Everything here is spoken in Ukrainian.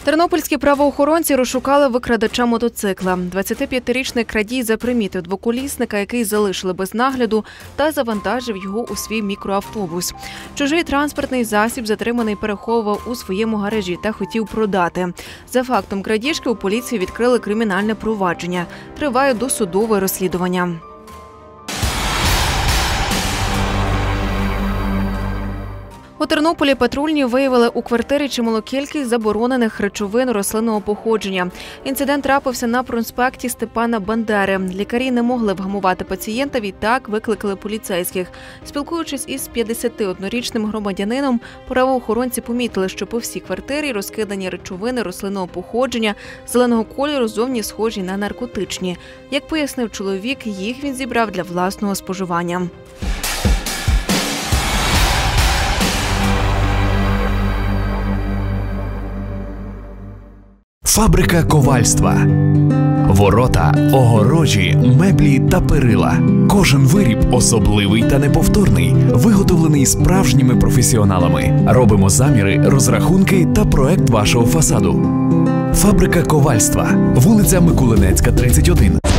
Тернопільські правоохоронці розшукали викрадача мотоцикла. 25-річний крадій запримітив двоколісника, який залишили без нагляду, та завантажив його у свій мікроавтобус. Чужий транспортний засіб затриманий переховував у своєму гаражі та хотів продати. За фактом крадіжки у поліції відкрили кримінальне провадження. Триває досудове розслідування. У Тернополі патрульні виявили у квартирі чималу кількість заборонених речовин рослинного походження. Інцидент трапився на проспекті Степана Бандери. Лікарі не могли вгамувати пацієнта, відтак викликали поліцейських. Спілкуючись із 51-річним громадянином, правоохоронці помітили, що по всій квартирі розкидані речовини рослинного походження, зеленого кольору, зовні схожі на наркотичні. Як пояснив чоловік, їх він зібрав для власного споживання. Фабрика ковальства. Ворота, огорожі, меблі та перила. Кожен виріб особливий та неповторний, виготовлений справжніми професіоналами. Робимо заміри, розрахунки та проект вашого фасаду. Фабрика ковальства. Вулиця Микулинецька, 31.